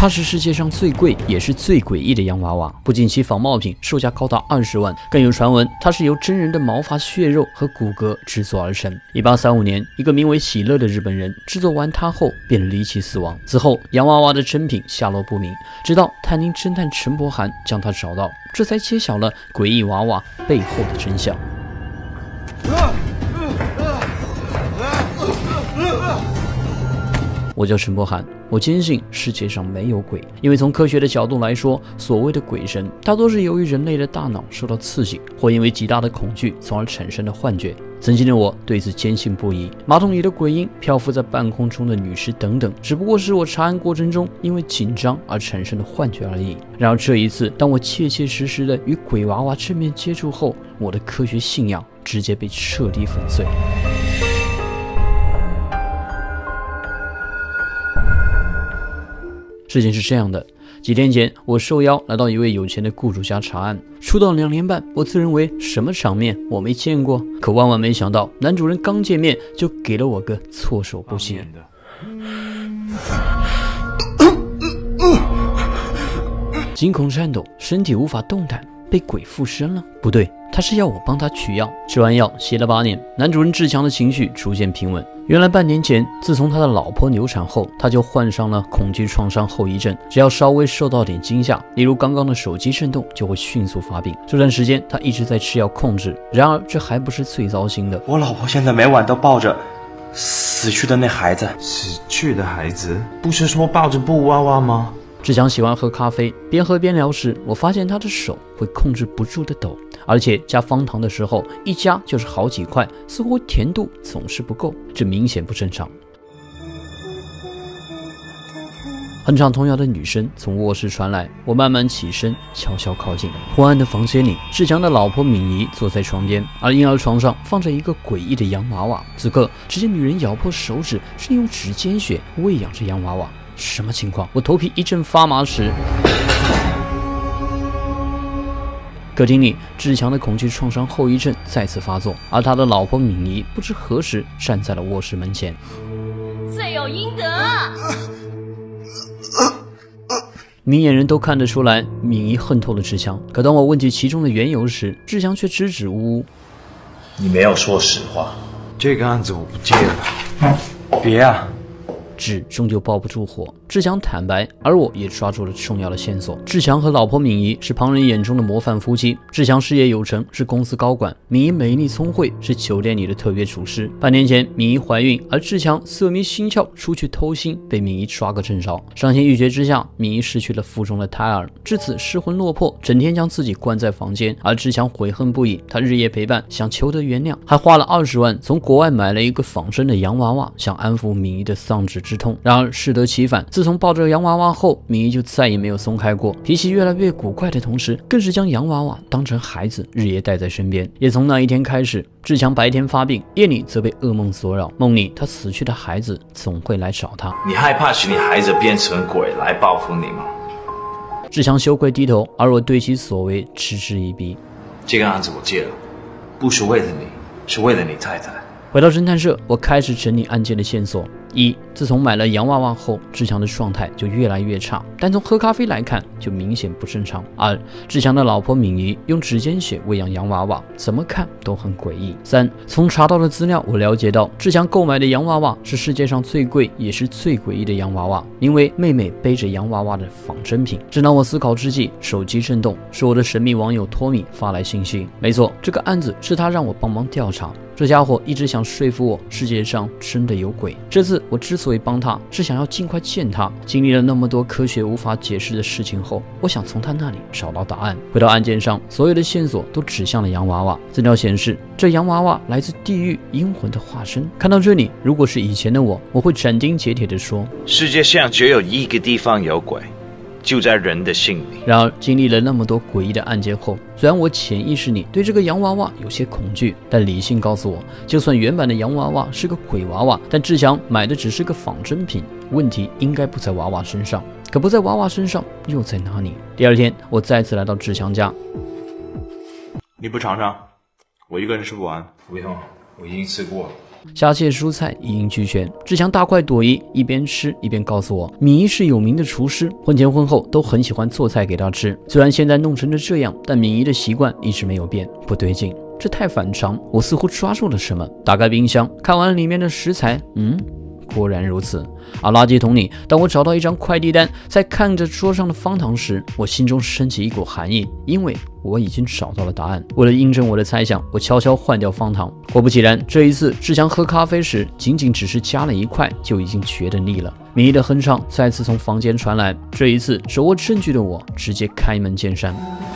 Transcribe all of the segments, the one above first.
它是世界上最贵也是最诡异的洋娃娃，不仅其仿冒品售价高达20万，更有传闻它是由真人的毛发、血肉和骨骼制作而成。1835年，一个名为喜乐的日本人制作完它后便离奇死亡。此后，洋娃娃的真品下落不明，直到探灵侦探陈柏涵将它找到，这才揭晓了诡异娃娃背后的真相。我叫陈柏涵，我坚信世界上没有鬼，因为从科学的角度来说，所谓的鬼神大多是由于人类的大脑受到刺激，或因为极大的恐惧，从而产生的幻觉。曾经的我对此坚信不疑，马桶里的鬼婴、漂浮在半空中的女尸等等，只不过是我查案过程中因为紧张而产生的幻觉而已。然而这一次，当我切切实实的与鬼娃娃正面接触后，我的科学信仰直接被彻底粉碎。事情是这样的，几天前我受邀来到一位有钱的雇主家查案，出道2年半，我自认为什么场面我没见过，可万万没想到，男主人刚见面就给了我个措手不及。惊恐颤抖，身体无法动弹，被鬼附身了？不对，他是要我帮他取药。吃完药，歇了8年，男主人志强的情绪逐渐平稳。原来半年前，自从他的老婆流产后，他就患上了恐惧创伤后遗症。只要稍微受到点惊吓，例如刚刚的手机震动，就会迅速发病。这段时间，他一直在吃药控制。然而，这还不是最糟心的。 我老婆现在每晚都抱着死去的那孩子。 死去的孩子？不是说抱着布娃娃吗？ 志强喜欢喝咖啡，边喝边聊时，我发现他的手会控制不住的抖，而且加方糖的时候，一加就是好几块，似乎甜度总是不够，这明显不正常。哼唱童谣的女声从卧室传来，我慢慢起身，悄悄靠近。昏暗的房间里，志强的老婆敏仪坐在床边，而婴儿床上放着一个诡异的洋娃娃。此刻，只见女人咬破手指，是用指尖血喂养着洋娃娃。什么情况？我头皮一阵发麻时，客厅里，志强的恐惧创伤后遗症再次发作，而他的老婆敏仪不知何时站在了卧室门前。 罪有应得。 明眼人都看得出来，敏仪恨透了志强。可当我问起其中的缘由时，志强却支支吾吾。 你没有说实话。 这个案子我不接了。 别啊！ 纸终究抱不住火，志强坦白，而我也抓住了重要的线索。志强和老婆敏仪是旁人眼中的模范夫妻，志强事业有成，是公司高管；敏仪美丽聪慧，是酒店里的特约厨师。半年前，敏仪怀孕，而志强色迷心窍，出去偷腥，被敏仪抓个正着。伤心欲绝之下，敏仪失去了腹中的胎儿，至此失魂落魄，整天将自己关在房间。而志强悔恨不已，他日夜陪伴，想求得原谅，还花了20万从国外买了一个仿真的洋娃娃，想安抚敏仪的丧子之痛。然而适得其反，自从抱着洋娃娃后，敏仪就再也没有松开过，脾气越来越古怪的同时，更是将洋娃娃当成孩子日夜带在身边。也从那一天开始，志强白天发病，夜里则被噩梦所扰，梦里他死去的孩子总会来找他。 你害怕是你孩子变成鬼来报复你吗？ 志强羞愧低头，而我对其所为嗤之以鼻。 这个案子我接了，不是为了你，是为了你太太。 回到侦探社，我开始整理案件的线索。一，自从买了洋娃娃后，志强的状态就越来越差，但从喝咖啡来看，就明显不正常。二，志强的老婆敏仪用指尖血喂养洋娃娃，怎么看都很诡异。三，从查到的资料，我了解到志强购买的洋娃娃是世界上最贵也是最诡异的洋娃娃，名为妹妹背着洋娃娃的仿真品。正当我思考之际，手机震动，是我的神秘网友托米发来信息。没错，这个案子是他让我帮忙调查。这家伙一直想说服我，世界上真的有鬼。这次我之所以帮他，是想要尽快见他。经历了那么多科学无法解释的事情后，我想从他那里找到答案。回到案件上，所有的线索都指向了洋娃娃。资料显示，这洋娃娃来自地狱阴魂的化身。看到这里，如果是以前的我，我会斩钉截铁地说： 世界上只有一个地方有鬼，就在人的心里。 然而，经历了那么多诡异的案件后，虽然我潜意识里对这个洋娃娃有些恐惧，但理性告诉我，就算原版的洋娃娃是个鬼娃娃，但志强买的只是个仿真品，问题应该不在娃娃身上。可不在娃娃身上，又在哪里？第二天，我再次来到志强家。 你不尝尝？我一个人吃不完。 不用，我已经吃过了。 虾蟹蔬菜一应俱全。志强大快朵颐，一边吃一边告诉我，敏仪是有名的厨师，婚前婚后都很喜欢做菜给他吃。虽然现在弄成了这样，但敏仪的习惯一直没有变。不对劲，这太反常，我似乎抓住了什么。打开冰箱，看完里面的食材，果然如此。而垃圾桶里，当我找到一张快递单，在看着桌上的方糖时，我心中升起一股寒意，因为我已经找到了答案。为了印证我的猜想，我悄悄换掉方糖。果不其然，这一次志强喝咖啡时，仅仅只是加了一块，就已经觉得腻了。敏仪的哼唱再次从房间传来，这一次手握证据的我直接开门见山：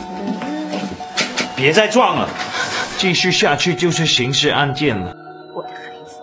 别再撞了，继续下去就是刑事案件了。 我的孩子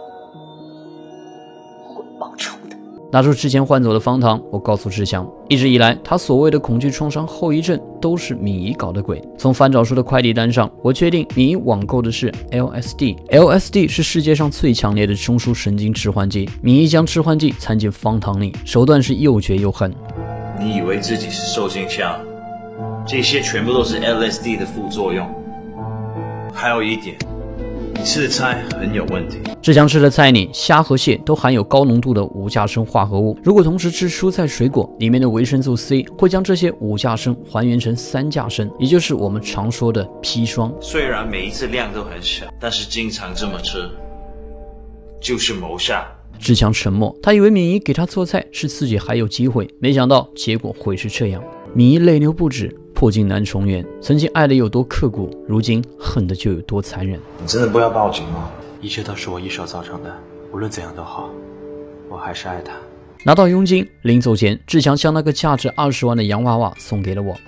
会报仇的。 拿出之前换走的方糖，我告诉志强，一直以来他所谓的恐惧创伤后遗症都是敏仪搞的鬼。从翻找出的快递单上，我确定敏仪网购的是 LSD。LSD 是世界上最强烈的中枢神经致幻剂，敏仪将致幻剂掺进方糖里，手段是又绝又狠。 你以为自己是受惊枪？这些全部都是 LSD 的副作用。还有一点，你吃的菜很有问题。 志强吃的菜里，虾和蟹都含有高浓度的五价砷化合物。如果同时吃蔬菜水果，里面的维生素 C 会将这些五价砷还原成3价砷，也就是我们常说的砒霜。 虽然每一次量都很小，但是经常这么吃，就是谋杀。 志强沉默，他以为敏仪给他做菜是自己还有机会，没想到结果会是这样。敏仪泪流不止，破镜难重圆。曾经爱的有多刻骨，如今恨的就有多残忍。 你真的不要报警吗？ 一切都是我一手造成的，无论怎样都好，我还是爱他。 拿到佣金，临走前，志强将那个价值20万的洋娃娃送给了我。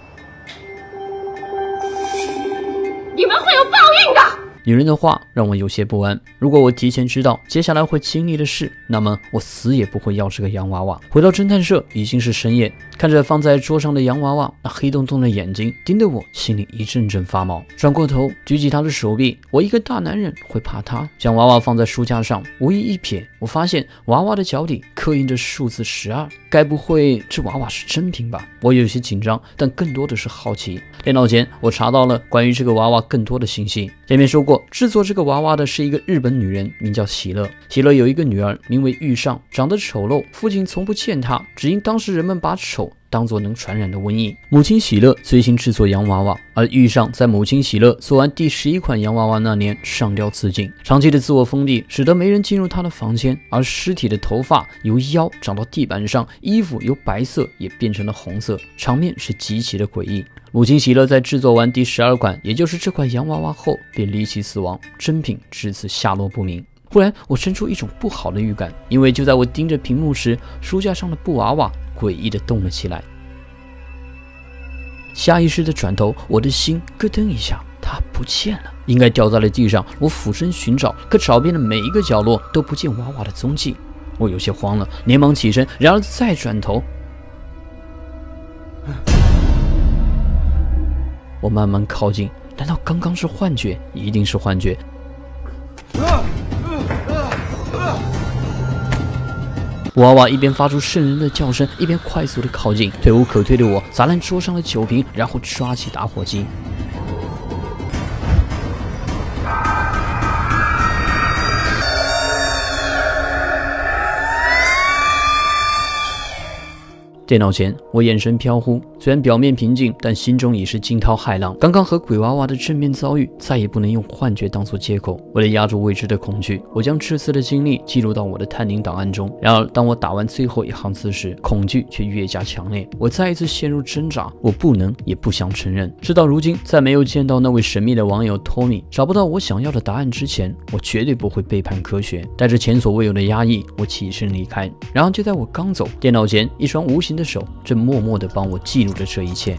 你们会有报应的。 女人的话让我有些不安。如果我提前知道接下来会经历的事，那么我死也不会要这个洋娃娃。回到侦探社已经是深夜，看着放在桌上的洋娃娃，那黑洞洞的眼睛盯得我心里一阵阵发毛。转过头举起他的手臂，我一个大男人会怕他？将娃娃放在书架上，无意一瞥，我发现娃娃的脚底刻印着数字12，该不会这娃娃是真品吧？我有些紧张，但更多的是好奇。电脑前我查到了关于这个娃娃更多的信息。前面说过，制作这个娃娃的是一个日本女人，名叫喜乐。喜乐有一个女儿名为玉上，长得丑陋，父亲从不见她，只因当时人们把丑当作能传染的瘟疫。母亲喜乐最新制作洋娃娃，而玉上在母亲喜乐做完第11款洋娃娃那年上吊自尽。长期的自我封闭使得没人进入她的房间，而尸体的头发由腰长到地板上，衣服由白色也变成了红色，场面是极其的诡异。母亲喜乐在制作完第12款，也就是这款洋娃娃后便离奇死亡，真品至此下落不明。忽然我生出一种不好的预感，因为就在我盯着屏幕时，书架上的布娃娃诡异地动了起来。下意识地转头，我的心咯噔一下，它不见了，应该掉在了地上。我俯身寻找，可找遍了每一个角落都不见娃娃的踪迹。我有些慌了，连忙起身，然而再转头，我慢慢靠近，难道刚刚是幻觉？一定是幻觉。娃娃一边发出瘆人的叫声，一边快速的靠近。退无可退的我砸烂桌上的酒瓶，然后抓起打火机。电脑前，我眼神飘忽，虽然表面平静，但心中已是惊涛骇浪。刚刚和鬼娃娃的正面遭遇，再也不能用幻觉当作借口。为了压住未知的恐惧，我将这次的经历记录到我的探灵档案中。然而，当我打完最后一行字时，恐惧却越加强烈。我再一次陷入挣扎，我不能也不想承认。事到如今，在没有见到那位神秘的网友 Tommy， 找不到我想要的答案之前，我绝对不会背叛科学。带着前所未有的压抑，我起身离开。然而，就在我刚走，电脑前一双无形的手正默默地帮我记录着这一切。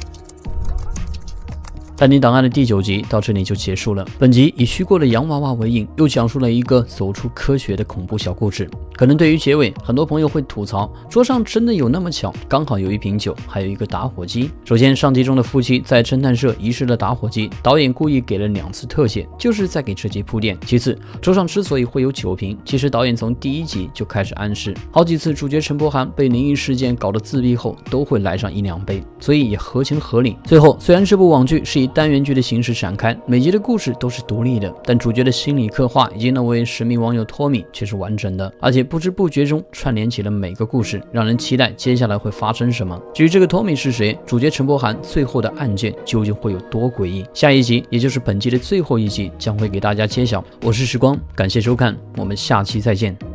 探灵档案的第9集到这里就结束了。本集以虚构的洋娃娃为引，又讲述了一个走出科学的恐怖小故事。 可能对于结尾，很多朋友会吐槽，桌上真的有那么巧，刚好有一瓶酒，还有一个打火机。首先，上集中的夫妻在侦探社遗失了打火机，导演故意给了2次特写，就是在给这集铺垫。其次，桌上之所以会有酒瓶，其实导演从第1集就开始暗示，好几次主角陈柏涵被灵异事件搞得自闭后，都会来上1、2杯，所以也合情合理。最后，虽然这部网剧是以单元剧的形式展开，每集的故事都是独立的，但主角的心理刻画以及那位神秘网友托米却是完整的，而且不知不觉中串联起了每个故事，让人期待接下来会发生什么。至于这个托米是谁，主角陈柏涵最后的案件究竟会有多诡异，下一集也就是本季的最后一集将会给大家揭晓。我是时光，感谢收看，我们下期再见。